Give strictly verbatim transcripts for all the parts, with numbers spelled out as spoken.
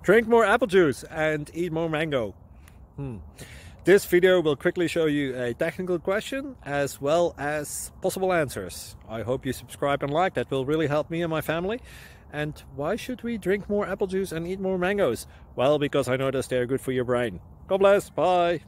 Drink more apple juice and eat more mango. Hmm. This video will quickly show you a technical question as well as possible answers. I hope you subscribe and like, that will really help me and my family. And why should we drink more apple juice and eat more mangoes? Well, because I noticed they're good for your brain. God bless, bye!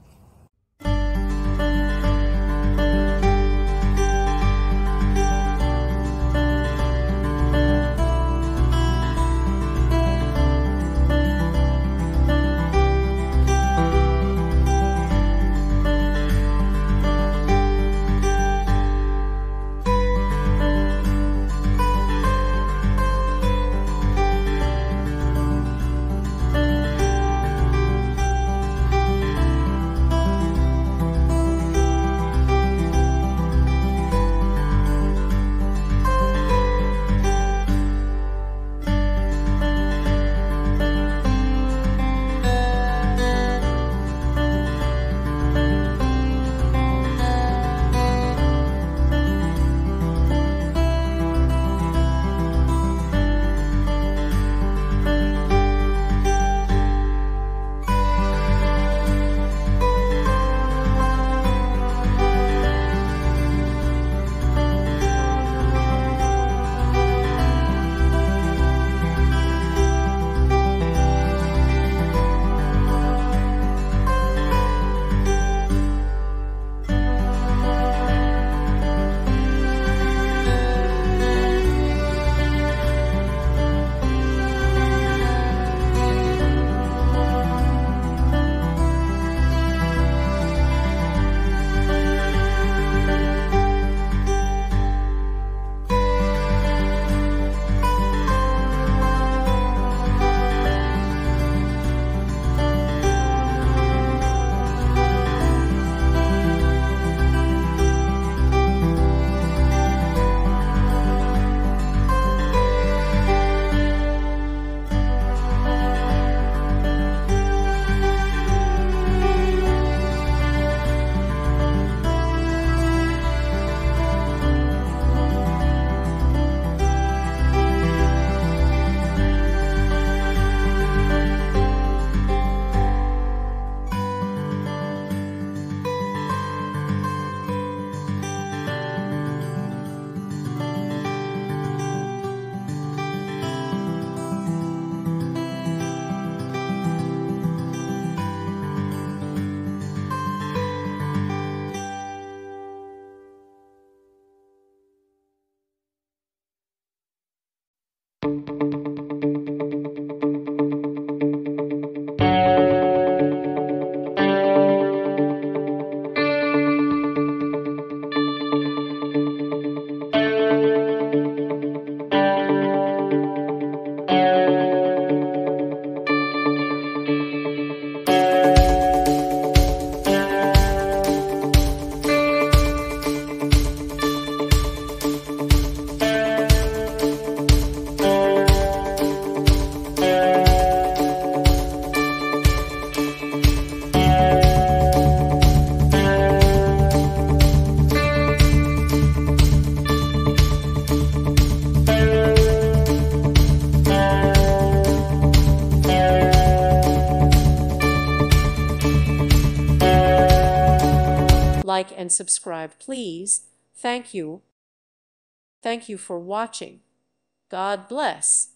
Like and subscribe, please. Thank you. Thank you for watching. God bless.